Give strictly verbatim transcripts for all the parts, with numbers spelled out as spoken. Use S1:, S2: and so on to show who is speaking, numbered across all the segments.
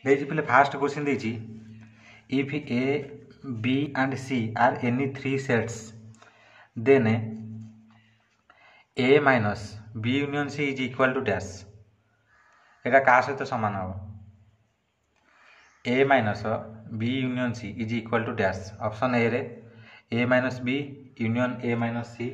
S1: देजी पिले first question देजी if A B and C are any three sets then A minus B union C is equal to dash एटा का सहित समान हम A minus B union C is equal to dash option A रे A minus B union A minus C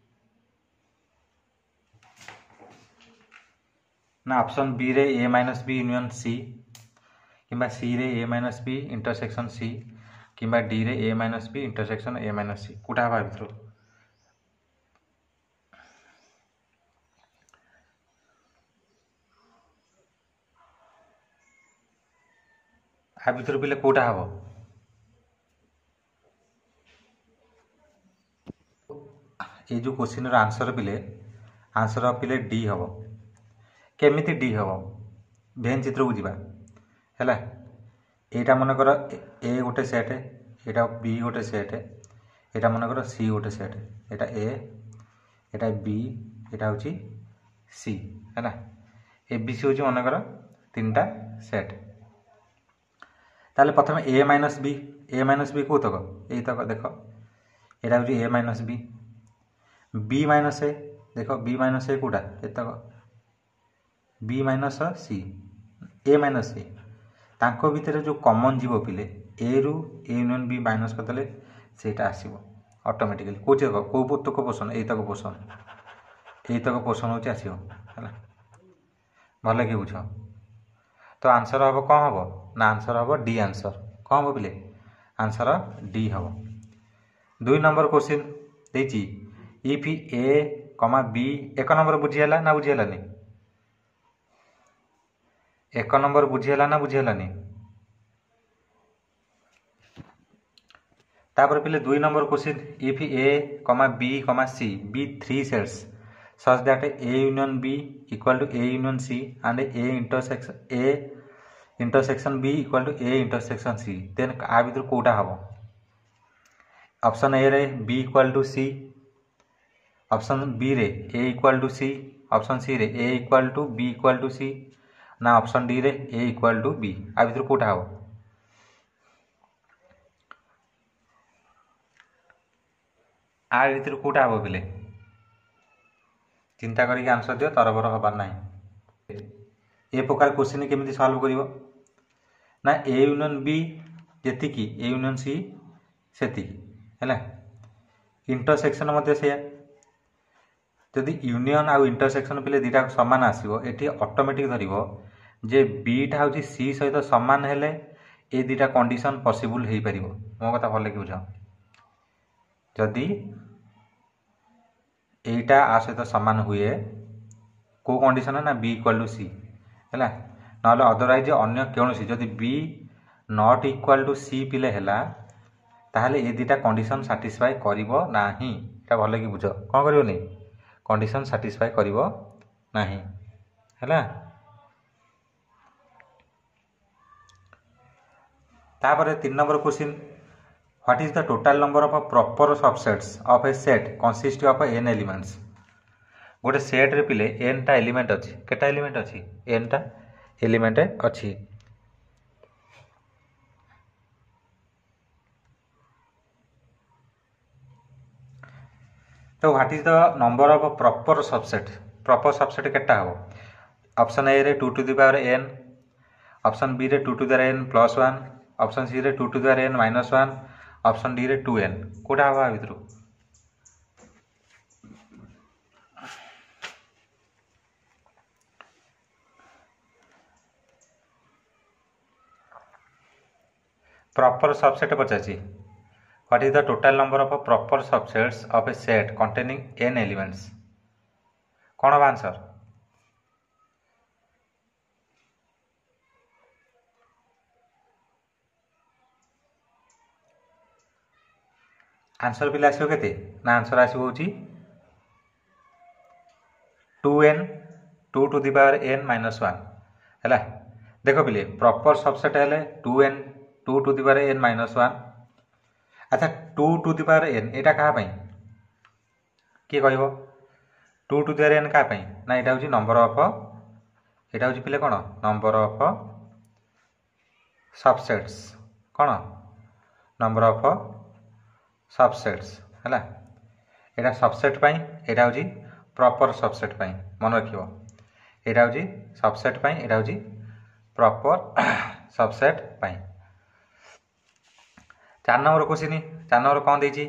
S1: ना option B रे A minus B union C किंबा C रे A minus B intersection C किंबा D रे A minus B intersection A minus C कोटा हवा भितर आ भितर पिले कोटा हवा ये जो क्वेश्चन रो आंसर पिले आंसर पिले डी हवा केमिति डी हवा भेन चित्र को जीवा हैला एटा मन कर ए गोटे सेट एटा बी गोटे सेट एटा मन कर सी गोटे सेट एटा ए एटा बी एटा होची सी हैला ए बी सी होची मन कर तीनटा सेट ताले प्रथम A minus B A minus B को तक ए तक देखो एटा होची A minus B B minus A देखो बी माइनस ए कोटा ए तक B minus C A minus A तांको भितर जो कॉमन जीव पिले ए रु ए यूनियन बी माइनस करदेले सेटा आसीबो ऑटोमेटिकली को जे को पुस्तक पोषण ए तक पोषण ए तक पोषण होची आसीबो हैला भले के बुझो तो आंसर हबो कोन हबो ना आंसर हबो डी आंसर कोन हबो पिले आंसर डी हबो दुई नंबर क्वेश्चन देची इफ ए कमा बी एक नंबर बुझियला ना बुझियलानी एक नंबर बुझियला ना बुझियलानी तापर पिले दुई number question if A comma B comma C B three sets such that A union B equal to A union C and A intersection A intersection B equal to A intersection C then आ भितर कोटा हबो option A रे B equal to C option B रे A equal to C option C रे A equal to B equal to C ना option D रे A equal to B आ भितर कोटा हबो आ भितर कोटा हबो बिले चिंता करिक आंसर दियो तरबर हबार नाही ए प्रकार क्वेश्चन केमिति सॉल्व करिवो ना ए यूनियन बी जेति की ए यूनियन सी सेति हैला इंटरसेक्शन मध्ये से यदि यूनियन आ इंटरसेक्शन पिले दिटा समान आसीबो एठी ऑटोमेटिक धरिवो जे बी टा होची सी सहित समान हेले ए दिटा कंडीशन पॉसिबल हेई परिवो मो कथा भले कि बुझाओ जदि एटा आ सहित समान हुए को कंडीशन ना बी इक्वल टू सी हैला नहले अदरवाइज अन्य कोनोसी जदि B not equal to C पिले हैला ताहले ए दिटा कंडीशन सैटिस्फाई करिवो नाही एटा भले कि बुझो कोन करिवो नै कंडीशन सैटिस्फाई करिवो नाही हैला तापर तीन number question What is the total number of proper subsets of a set consist of n elements? गोटे सेट रे पिले n टा एलिमेंट अछि केटा एलिमेंट अछि n टा एलिमेंट अछि तो what is the number of proper subset proper subset केटा हो ऑप्शन ए रे two to the power n option B रे two to the power n plus one option C रे two to the power n minus one option D रे two N कोटा हवा भितर proper subset पचासी what is the total number of proper subsets of a set containing n elements कौन हवा answer answer पिले आसो केते ना आंसर आसो होची two N two to the power n minus one हैला देखो पिले प्रॉपर सबसेट हेले two N two to the power n minus one अच्छा two to the power n एटा कहा पई के कहबो two to the power n का पई ना एटा होची नंबर ऑफ एटा होची पिले कोन नंबर ऑफ सबसेट्स कौन नंबर ऑफ सबसेट्स है एटा सबसेट पाई एटा होची प्रॉपर सबसेट पाई मन रखियो एटा होची सबसेट पाई एटा होची प्रॉपर सबसेट पाई। चार नंबर क्वेश्चन चार नंबर कौन देजी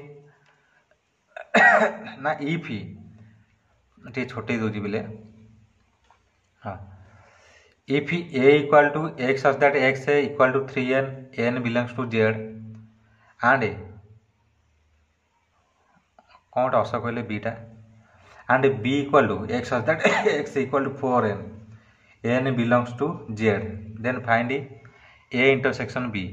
S1: ना इफ टे छोटे दूजी बिले हाँ if A equal to X such that X A equal to three N N belongs to Z and कौन अस कहले बीटा and B equal to X such that X equal to four N N belongs to Z then find A intersection B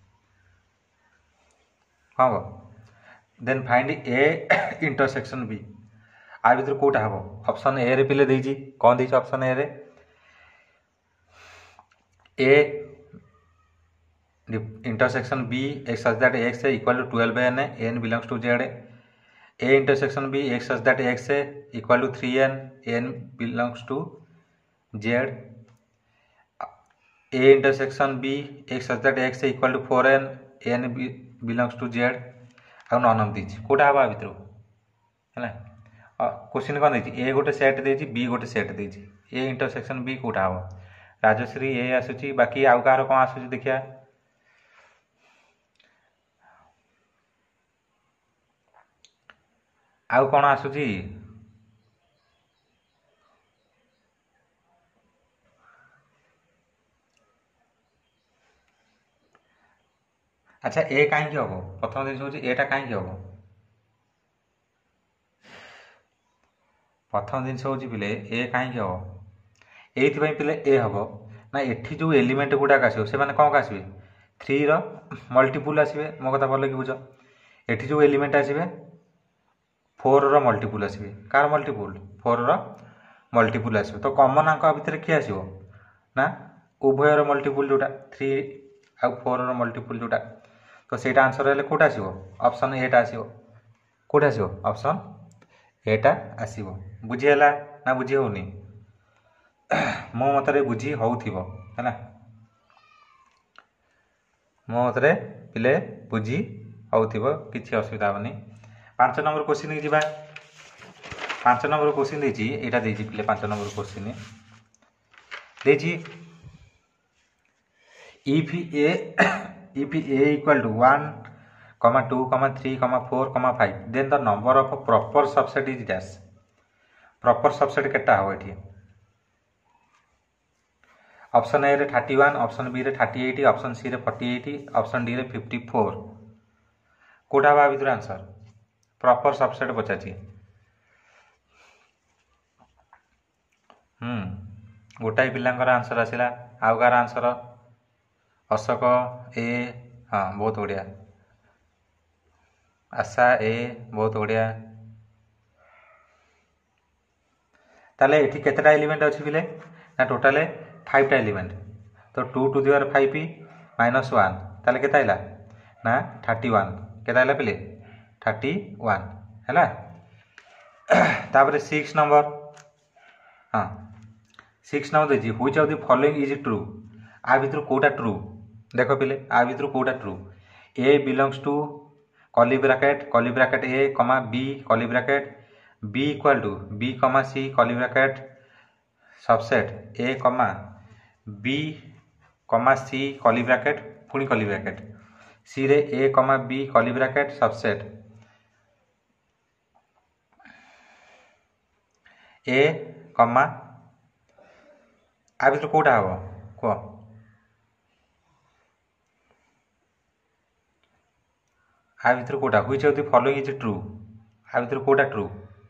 S1: हाँ then find A intersection B आ भर कौटा हम option A रे पिले देजी कौन देजी ऑप्शन ए रे A intersection B X such that X A equal to twelve N N belongs to Z A intersection B X such that X A equal to three N N belongs to Z A intersection B X such that X A equal to four N N belongs to Z आ none of these कौटा हम भितर है question कौन देती ए गोटे set देती B गोटे सेट देती ए इंटरसेक्शन बी कौटा हम राजश्री ए आसूची बाकी आउ कहार कौन आसूची देखिया आउ कौन आसूची अच्छा ए कहीं हम प्रथम जिन हूँ एटा कहीं हम प्रथम जिन हूँ पिले ए कहीं हम ये पिले ए हम ना एठी जो एलिमेंट गुड़ाक आसो से मैंने कौन आसवे थ्री रल्टीपुल आसवे मो कथा भल कि बुझ एठी जो एलिमेंट आसवे फोर रल्टीपुल आसवे कार मल्टीपुल फोर रल्टीपुल आसवे तो कमन आंक भितर किए आसो ना उभयर मल्टीपुल जोटा थ्री आउ फोर मल्टीपुल जोटा तो सेटा आंसर हेल्ले कौटा आसो ऑप्शन एटा आसो कौटा आसो ऑप्शन एटा आसो बुझीगला ना बुझी होनी मो मतरे बुझी होउथिबो हैना मो मतरे पिले बुझी होउथिबो किछि असुविधा होनी। पांच नंबर क्वेश्चन की जिबा पांच नंबर क्वेश्चन देछि एटा देछि पिले पांच नंबर क्वेश्चन देछि if A if A equal to one comma two comma three comma four comma five then the number of proper subset is dash proper subset केटा हो एठी ऑप्शन ए रे thirty one option B रे thirty eight option C रे forty eight option D रे fifty four कोटा बा भितर आंसर प्रॉपर सबसेट पचाची हम्म गोटाई पिलांकर आंसर आसिला आउ कार आंसर अशोक ए हाँ बहुत बढ़िया आशा ए बहुत बढ़िया ताले एठी केतेटा एलिमेंट अछि पिले ना टोटल फाइव टा एलिमेंट तो two to the power five minus one ताले केता आइला ना थर्टी वन केता आइला पिले थर्टी वन हैला तापर सिक्स नंबर हाँ सिक्स नंबर देछि which of the following is true आ भितर कोटा ट्रू देख पिले आ भितर कोटा true A belongs to curly bracket curly bracket A comma B curly bracket B equal to B comma C curly bracket subset A comma B comma C curly bracket पुणी curly bracket C रे A comma B curly bracket subset A comma आ भितर कोटा हम कह आ भितर कोटा which of the following is true आ भितर कोटा ट्रू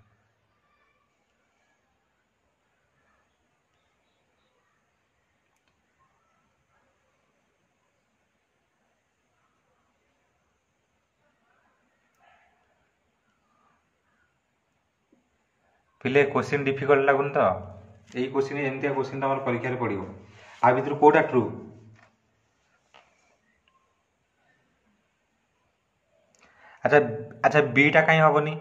S1: पिले क्वेश्चन डिफिकल्ट लगुन तो यही क्वेश्चन एमती क्वेश्चन तुम परीक्षा पड़ो आ भितर कोटा ट्रू अच्छा अच्छा बीटा कहीं हेनी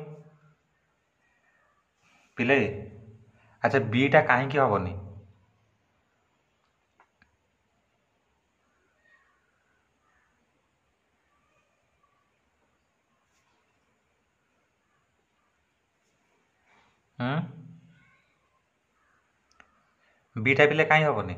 S1: पिले अच्छा बीटा कहीं हेनी बीटा पिले कहीं हेनी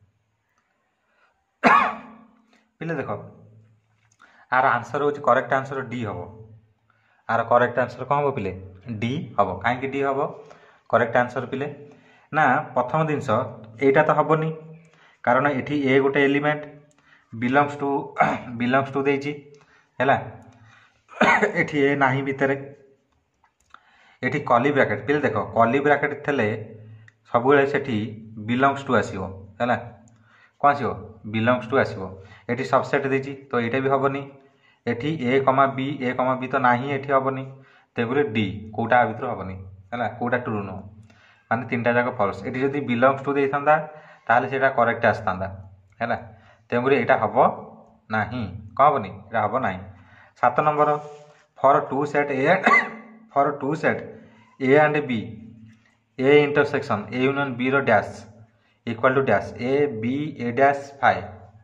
S1: पिले देख आर आंसर हूँ करेक्ट आंसर डी हम आर करेक्ट आंसर कौन हम पिले डी हम कहीं डी हम करेक्ट आंसर पिले ना प्रथम जिनस यहाँ तो हेनी कारण ये ए गोटे element belongs to belongs to देती है एठी ए नाही भितर एठी कली ब्रैकेट पिले देख कली ब्रैकेट थे सब से बिलंग्स टू आसो है कौन आसो बिलंग्स टू आसो ये सबसेट देती तो ये भी हेनी एठी ए कमा बी ए कमा बी तो नाही एठी हेनी तेगुरी डी कौटा भितर हेनी है कौटा ट्रू नुह मान तीन टा जाक फल्स ये जब बिलंग्स टू दे था से करेक्ट आसता है तेगुरी यहाँ हम ना कौन हेनी यहाँ हम ना सात number for two set A for two set A and B A intersection A union B रो dash equal to dash A B A dash five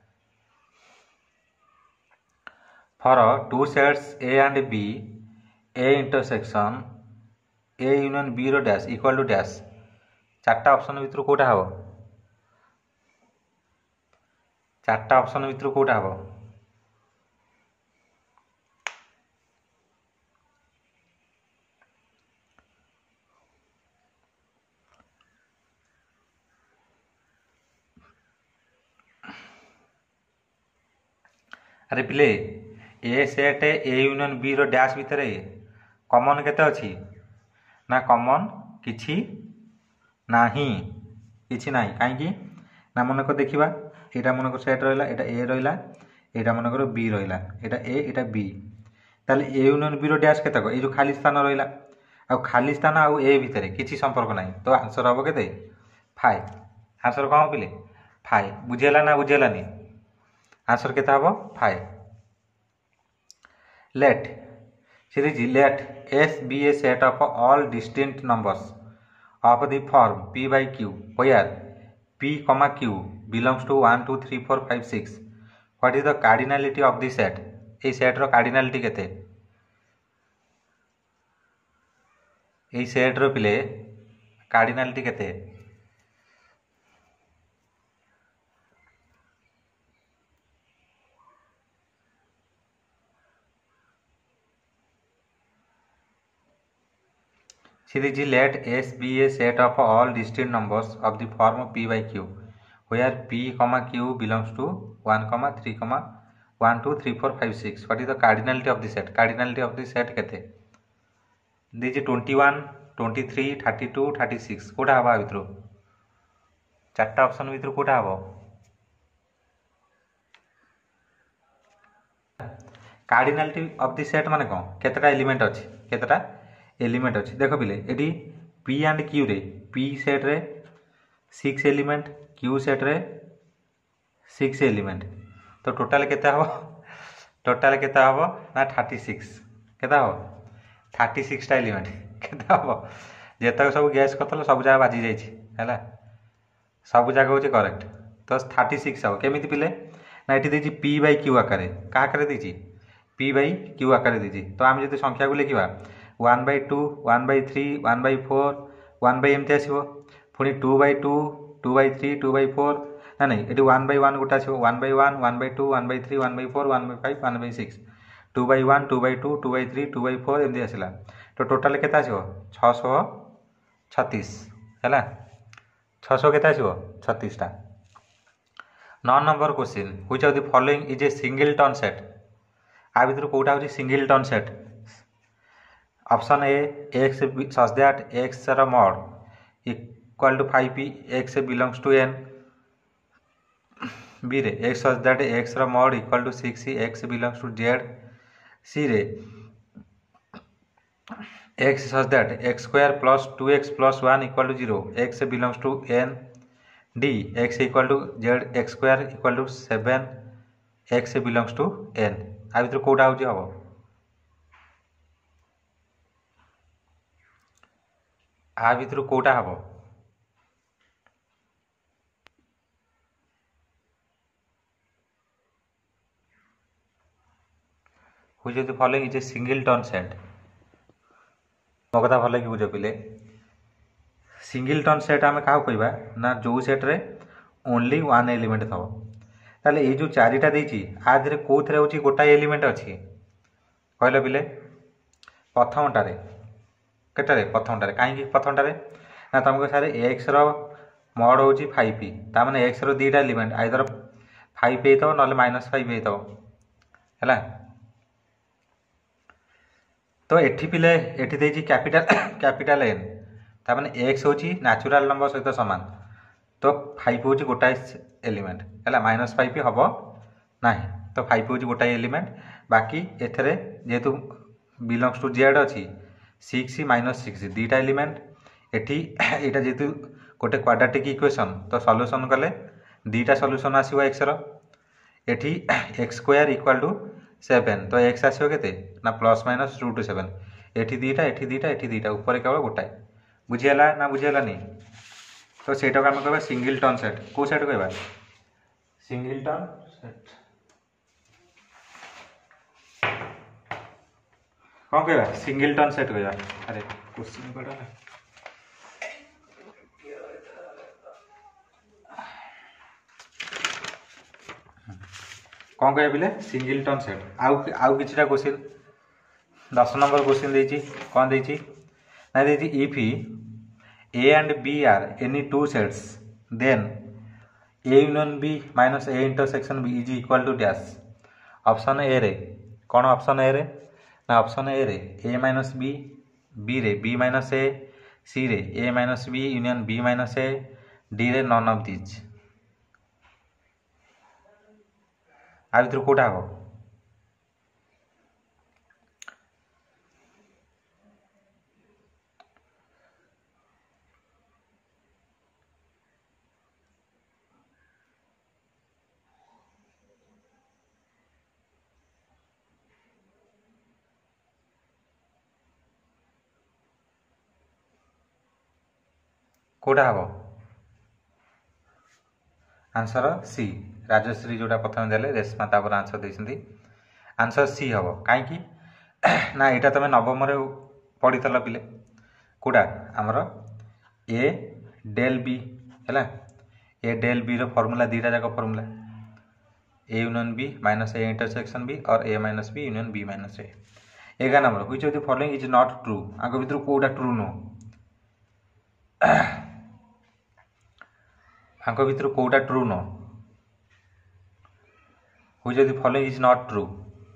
S1: for two sets A and B A intersection A union B रो dash equal to dash चार्टा option भितर कौटा हम चार्टा option भितर कौटा हम अरे पिले A set A union B रो डैश भितर कॉमन केते अछि ना कॉमन किछि नाही किछि नाही काहे ना मनक देखिबा एटा मनक सेट रहिला एटा ए रहिला एटा मनकर बी रहिला एटा ए एटा बी ताले ए यूनियन बी रो डैश केतक ए जो खाली स्थान रहिला आ खाली स्थान आ ए भितर किछि संपर्क नाही तो आंसर हबो केते फाइव आंसर कोन पिले फाइव बुझेला ना बुझेलानी आंसर केता हम five let series let S be a set of all distinct numbers of the form p by q where p comma q belongs to one two three four five six what is the cardinality of the set A set रो cardinality केते A set रो पिले cardinality केते Series let S be a set of all distinct numbers of the form p by q, where p comma q belongs to one comma three comma one two three four five six. What is the cardinality of the set? Cardinality of the set केते? This is twenty-one, twenty-three, thirty-two, thirty-six. Kota हवा भितरो? चारटा option भितरो Kota हवा? Cardinality of the set माने कोन? केतेटा element अछि? केतेटा element अच्छी देख पिले ये P and Q रे पी सेट रे सिक्स एलिमेंट क्यू सेट रे सिक्स एलिमेंट तो टोटाल केता हो टोटाल केता हो ना थर्टी सिक्स केता हो थर्टी सिक्स टा एलिमेंट केता हो जेतक सब गैस करथल सब जगह बाजी जाइछि हैला सब जगह होछि करेक्ट तो थर्टी सिक्स हो केमिति पिले ना एठी देछि p बाय q आकारे का आकारे देछि p बाय q आकारे देछि तो हम जदि संख्या को लिखिबा वन बै टू वन बै थ्री वन बै फोर वन बै एमती आसो पुणी टू बै टू टू बै थ्री टू बै फोर ना नहीं ये वन बै वन गोटे आसो वन बै वन वन बै टू वन बै थ्री वन बै फोर वन बै फाइव वन बै सिक्स टू बै वन टू बै टू टू बै थ्री टू बै फोर एमती आसला तो टोटाल केते आसो छःश छत्तीस है छःश केते आसो छत्तीस टा नौ number question which of the following is a singleton set आ भितर कोटा होची singleton set option A X such that X रो mod equal to five P X belongs to N B रे एक्स सच दैट एक्स रो mod equal to six X belongs to Z C रे X such that X square plus two X plus one equal to zero x belongs to N D X equal to Z X square equal to seven X belongs to N आ भितर कोटा होची हबो आ भितर कोटा हबो which of the following is a singleton set मो कथा भल कि बुझ पिले सिंगलटन सेट आम क्या कहवा ना जो सेट्रे ओनली वन एलिमेंट थब ताले ये जो चारिटा देती आधे कौन हो गोटाए एलिमेंट अच्छी कहल पिले प्रथमटारे केटारे प्रथमटारे कहीं प्रथमटारे ना तुमको सारे एक्स रड हूँ फाइव पी ताने एक्स रीटा एलिमेंट आइदर फाइव होता ना माइनस फाइव होता है। तो एठी पिले एठी देजी कैपिटल कैपिटल एन ताने एक्स हूँ नेचुरल नंबर सहित सामान तो फाइव हूँ गोटाए एलिमेंट है माइनस फाइव हम ना तो फाइव हूँ गोटाए एलिमेंट बाकी एथरे जेहेतु बिलंग्स टू जेड अच्छी सिक्स माइनस सिक्स दुईटा एलिमेंट एठी यहाँ जेहेतु गोटे क्वाड्रेटिक इक्वेशन तो सॉल्यूशन कले दुईटा सॉल्यूशन आसो एक्स एठी X square equal to seven तो एक्स आसो के ना plus minus two two seven एठी दुईटा एठी दुईटा एठी दुईटा ऊपर केवल गोटाए बुझीगला ना बुझीगलानी तो सेटा को आम कह सिंगलटन सेट कौ सेट कह सिंगलटन सेट कौन कह सिंगलटन सेट कह अरे क्वेश्चन पड़ा ना कौन कह पिले सिंगलटन सेट आउ आउ किछिटा क्वेश्चन दस नंबर क्वेश्चन देछि कौन देछि ना देछि if A and B are any two sets then A union B minus A intersection B is equal to dash option A रे कौन ऑप्शन ए रे ना ऑप्शन ए रे ए माइनस बी बी रे बी माइनस ए सी रे A minus B union B minus A D रे none of this आ भर कौटा हम कौटा हम आंसर सी राजश्री जोटा प्रथम देले रेशमा तापर आंसर देछंती आंसर सी हम कहीं ना यहाँ तुम नवम पढ़ील पिले कौटा आमर ए डेल बी है ए डेल बी रो फॉर्मूला दीटा जाक formula A union B minus A intersection B और A minus B union B minus A एगार number which of the following is not true आग भर कौटा ट्रू नुह आंक भर कौटा ट्रू नुह which of the following is not true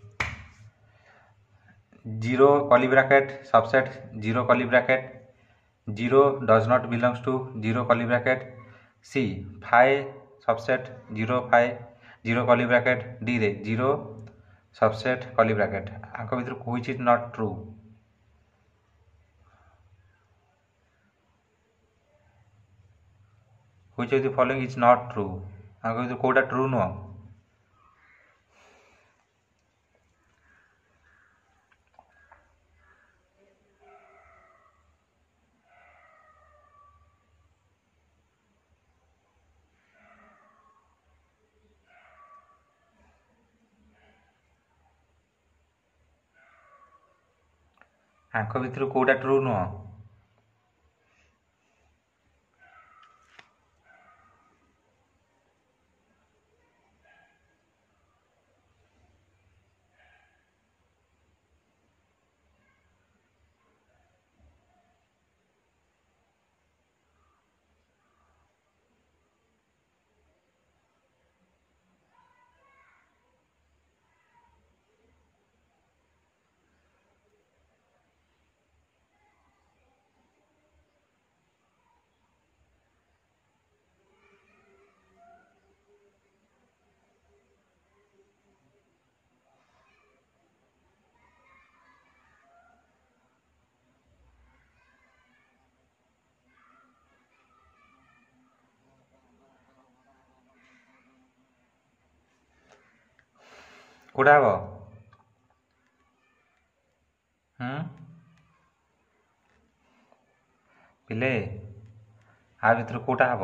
S1: zero curly bracket subset zero curly bracket zero does not belongs to zero curly bracket C five subset zero five zero curly bracket D रे zero subset curly bracket आंक भर which is not true which of the following is not true आंक भर कौटा true नुह आंक भर कौटा ट्रू नुह कौटा हम पिले आ भर कौटा हम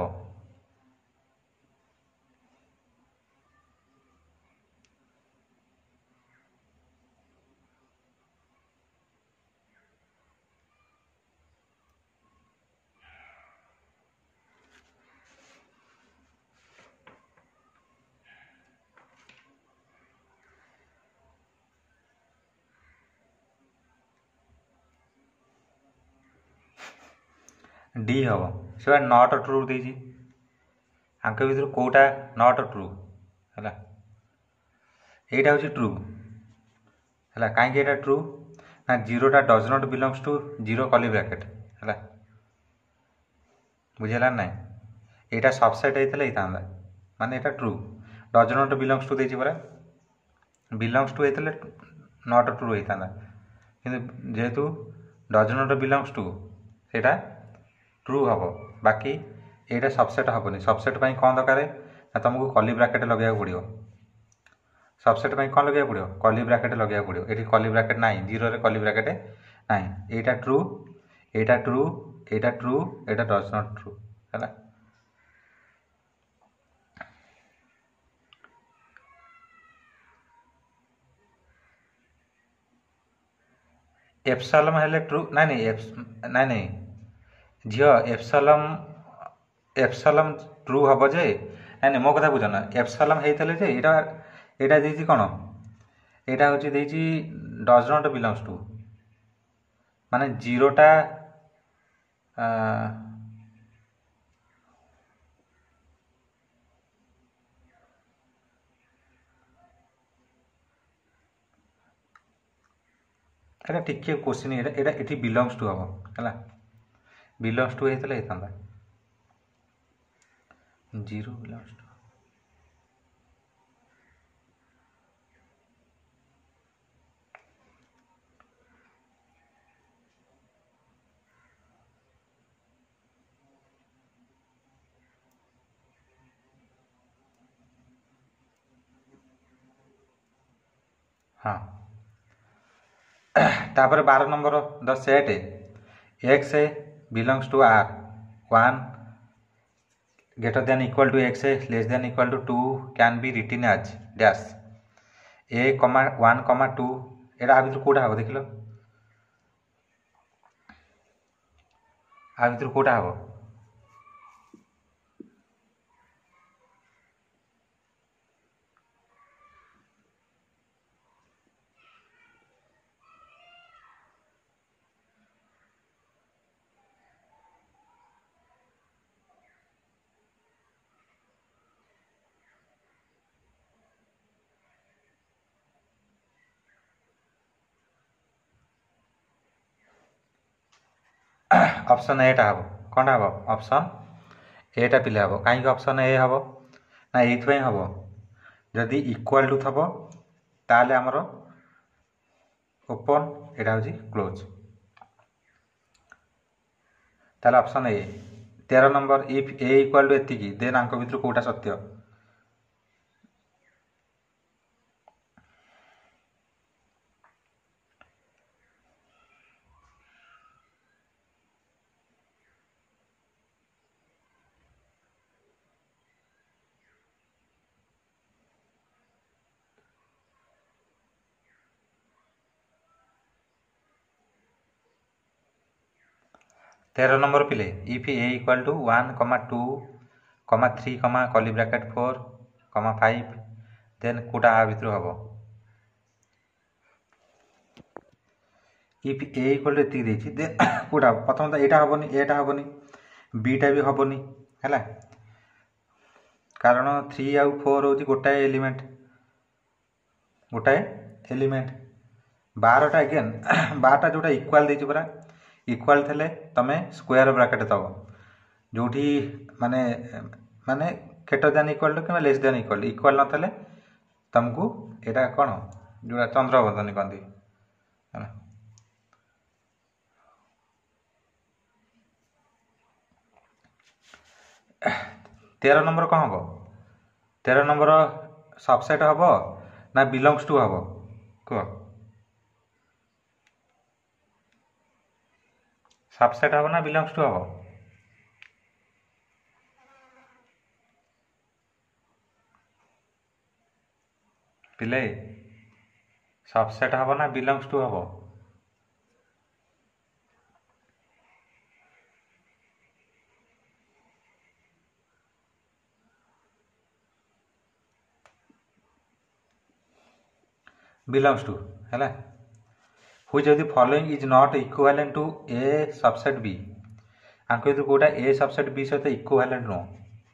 S1: डी हम से नट ट्रू देजी आंक भर कौटा नट ट्रू है यहाँ हूँ ट्रू है कहीं ट्रू ना जीरोटा does not belongs to zero curly bracket है बुझेगा ना यहाँ सबसेट होता माने यहाँ true does not belongs to देती परा बिलंगस टू होते नट ट्रू होता कि जेहेतु डज नट बिलंगस टू सेटा ट्रू हम बाकी यहाँ सबसेट हेनी सबसेट कौन दरकार ना तुमको कली ब्रैकेट लगे पड़ो सबसेट कौन लगे पड़ो कली ब्रैकेट लगे पड़ो ये कली ब्रैकेट ना जीरो रे कली ब्रैकेट ना यहाँ ट्रू यहाँ ट्रू यहाँ ट्रू यहाँ डज नट ट्रू है एप्सलम हेले ट्रू ना नहीं एप्स ना नहीं झील एप्सलम एप्सलम ट्रू हम जे ना नहीं मो कथा बुझ ना एप्सलम होते जे यहाँ यहाँ देती कौन यहाँ हूँ देती डज नट बिलंगस टू माने जीरोटा एटा टिके क्वेश्चन एटा एटी बिलंगस टू हम है बिलंगस टू होता होता जीरो बिलंगस टू हाँ तापर बारह number the set X belongs to R one greater than equal to X less than equal to two can be written as dash A comma one comma to एटा आ भर कौटा हम देख लो आ भर कौटा हम ऑप्शन एटा हम कौन हम ऑप्शन एटा पिले हम कहीं ऑप्शन ए हम ना ये हम जदि इक्वल टू थब ताले आमर ओपन एटा हूँ क्लोज ताले ऑप्शन ए तेरह number if A equal to एति देन आंक भर कौटा सत्य तेरह नंबर पिले if A equal to one comma two comma three comma curly bracket four comma five then कौटा आ भर हम इफ ए इक्वल टू एति देन कौटा प्रथम तो यहाँ हेनी एटा हेनी बीटा भी हेनी है कारण थ्री आउ फोर हूँ गोटाए एलिमेंट गोटाए एलिमेंट बारटा अगेन बारटा जोटा इक्वाल देती परा इक्वाल थे तमें स्क्वायर ब्रैकेट दब जो माने माने ग्रेटर देन इक्वल टू कि लेस देन इक्वल इक्वल न तुमको यहाँ कौन जो चंद्रबंधनी कहती है तेरह नंबर कौन हम तेरह नंबर सबसेट हम ना बिलंगस टू हम कह सबसेट हम ना बिलंगस टू हम पिले सबसेट हम ना बिलंगस टू हम बिलंगस टू है which of the following is not equivalent to a subset b आंक भितर कौटा ए सबसेट बी सहित इक्विवेलेंट नुह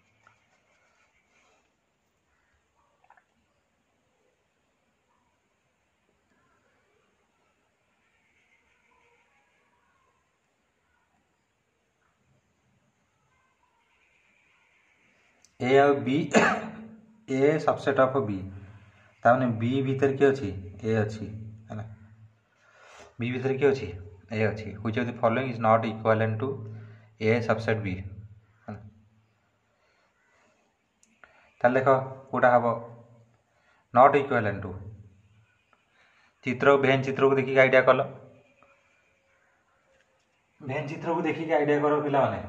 S1: ए आ B A subset of B ताने बी भीतर किए अच्छी ए अच्छी है ना बी भीतर किए अच्छी ए अच्छी which of the following is not equivalent to A subset B ताले देख कौटा हम नॉट इक्विवेलेंट टू चित्र भेन चित्र को देखिए आइडिया कल भेन चित्र को देखिए आइडिया कर पिला माने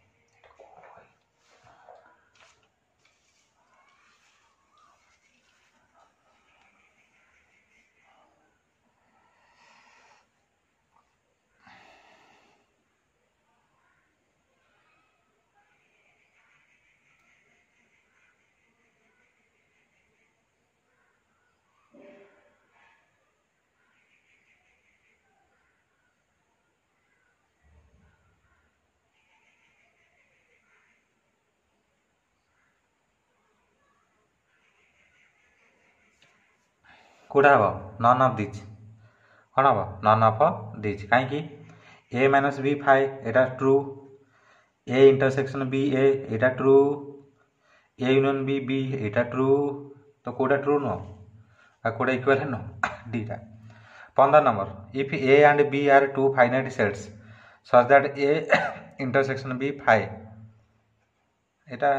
S1: कौटा हम नन ऑफ दिस कौन हम नन ऑफ दिस कहीं ए माइनस बी फाइव एटा true A intersection B A एटा true A union B B एटा ट्रू तो कौटा ट्रू नुह आ कौटा इक्विवेलेंट नुह डीटा पंद्रह number if A and B are two finite sets such that A intersection B five एटा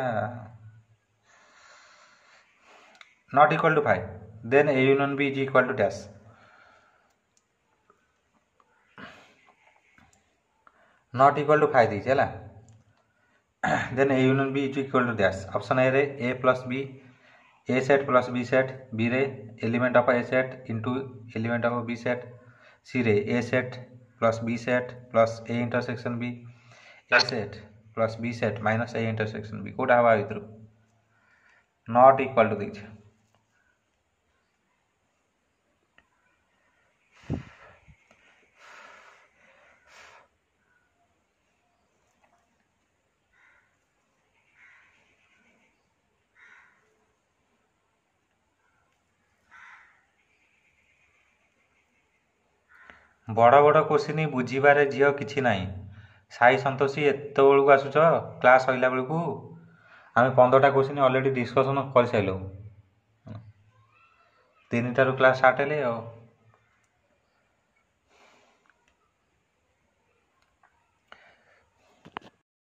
S1: not equal to five then a union b is equal to dash not equal to five दीजिए है then a union b is equal to dash option A रे a plus b a set plus b set b रे element of a set into element of b set c रे a set plus b set plus a intersection b a set plus b set minus a intersection b Kota हवा इधर not equal to दीजिए बड़ बड़ question बुझीबारे झील कि ना Sai Satoshi एत बेलू आसुच क्लास सैला बेलू आम पंद्रहटा क्वेश्चन अलरेडी डिस्कसन कर सारू तीन टारू क्लास स्टार्ट है।